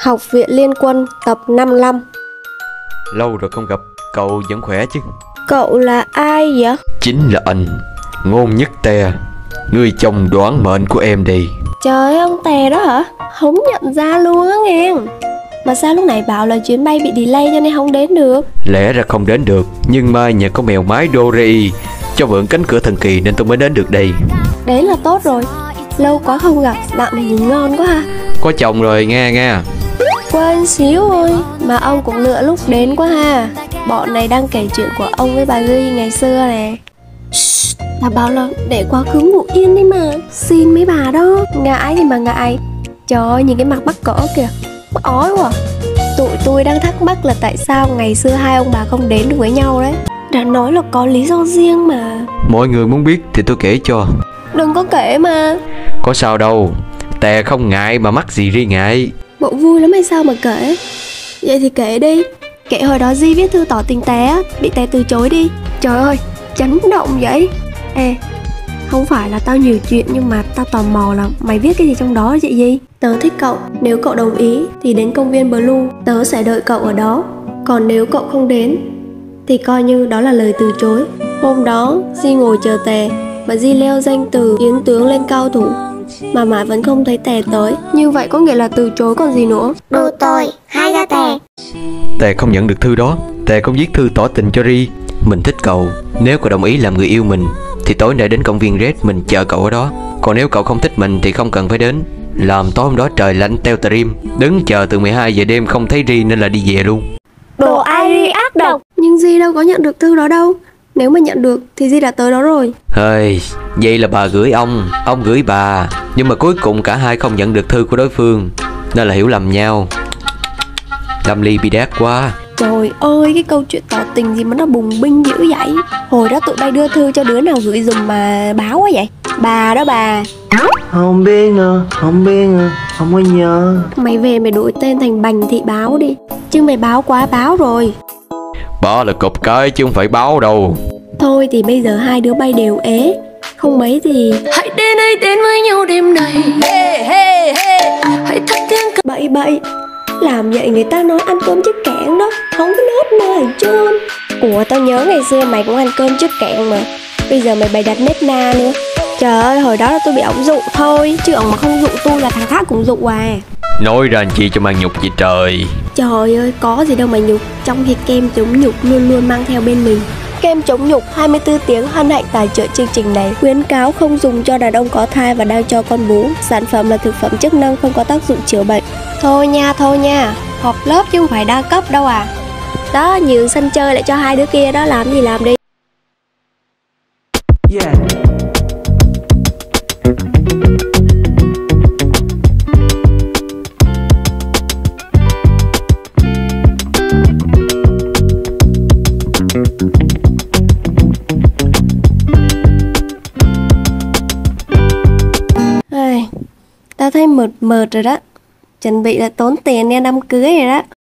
Học viện Liên Quân tập 55. Lâu rồi không gặp, cậu vẫn khỏe chứ? Cậu là ai vậy? Chính là anh, Ngôn Nhất Te, người chồng đoán mệnh của em đây. Trời ơi, ông Tè đó hả? Không nhận ra luôn á nghe. Mà sao lúc nãy bảo là chuyến bay bị delay cho nên không đến được? Lẽ ra không đến được, nhưng mai nhà có mèo mái Dorei cho mượn cánh cửa thần kỳ nên tôi mới đến được đây. Đấy là tốt rồi. Lâu quá không gặp, dạo này nhìn ngon quá ha. Có chồng rồi nghe. Quên xíu thôi, mà ông cũng lựa lúc đến quá ha. Bọn này đang kể chuyện của ông với bà Ghi ngày xưa nè. Bà bảo là để quá khứ ngủ yên đi mà. Xin mấy bà đó. Ngại gì mà ngại. Trời ơi, nhìn cái mặt mắc cỡ kìa, mắc ói quá. Tụi tôi đang thắc mắc là tại sao ngày xưa hai ông bà không đến được với nhau đấy. Đã nói là có lý do riêng mà. Mọi người muốn biết thì tôi kể cho. Đừng có kể mà. Có sao đâu, Tè không ngại mà mắc gì riêng ngại. Bộ vui lắm hay sao mà kể. Vậy thì kể đi. Kể hồi đó Di viết thư tỏ tình Té, bị Té từ chối đi. Trời ơi, chấn động vậy. Ê, không phải là tao nhiều chuyện, nhưng mà tao tò mò là mày viết cái gì trong đó vậy Di? Tớ thích cậu, nếu cậu đồng ý thì đến công viên Blue, tớ sẽ đợi cậu ở đó. Còn nếu cậu không đến thì coi như đó là lời từ chối. Hôm đó Di ngồi chờ Tè, mà Di leo danh từ yến tướng lên cao thủ, mà mãi vẫn không thấy Tè tới. Như vậy có nghĩa là từ chối còn gì nữa. Đồ tội, hai ra Tè. Tè không nhận được thư đó. Tè không viết thư tỏ tình cho Ri. Mình thích cậu, nếu cậu đồng ý làm người yêu mình thì tối nay đến công viên Red mình chờ cậu ở đó. Còn nếu cậu không thích mình thì không cần phải đến. Làm tối hôm đó trời lạnh teo trim, đứng chờ từ 12 giờ đêm không thấy Ri nên là đi về luôn. Đồ ai ác độc. Nhưng Di đâu có nhận được thư đó đâu. Nếu mà nhận được thì Di đã tới đó rồi. Hơi, vậy là bà gửi ông gửi bà. Nhưng mà cuối cùng cả hai không nhận được thư của đối phương, nên là hiểu lầm nhau. Lâm ly bị đát quá. Trời ơi, cái câu chuyện tỏ tình gì mà nó bùng binh dữ vậy. Hồi đó tụi bay đưa thư cho đứa nào gửi dùm mà báo quá vậy? Bà đó bà. Không biết nữa, không có nhớ. Mày về mày đổi tên thành Bành Thị Báo đi. Chứ mày báo quá báo rồi. Báo là cục cái chứ không phải báo đâu. Thôi thì bây giờ hai đứa bay đều ế. Không mấy thì hãy đến với nhau đêm này. Hãy thắp tiếng bậy bậy. Làm vậy người ta nói ăn cơm trước kẹn đó, không có nết mơ hết trơn. Ủa tao nhớ ngày xưa mày cũng ăn cơm trước kẹn mà. Bây giờ mày bày đặt nết na nữa. Trời ơi, hồi đó là tôi bị ổng dụ thôi, chứ ổng mà không dụ tôi là thằng khác cũng dụ à. Nói ra làm chi cho mang nhục vậy trời. Trời ơi, có gì đâu mà nhục. Trong khi kem chống nhục luôn luôn mang theo bên mình. Kem chống nhục 24 tiếng hân hạnh tài trợ chương trình này. Khuyến cáo không dùng cho đàn ông có thai và đang cho con bú. Sản phẩm là thực phẩm chức năng, không có tác dụng chữa bệnh. Thôi nha, học lớp chứ không phải đa cấp đâu à. Đó, nhường sân chơi lại cho hai đứa kia đó, làm gì làm đi. Yeah. Ai, tao thấy mệt rồi đó. Chuẩn bị là tốn tiền nha đám cưới rồi đó.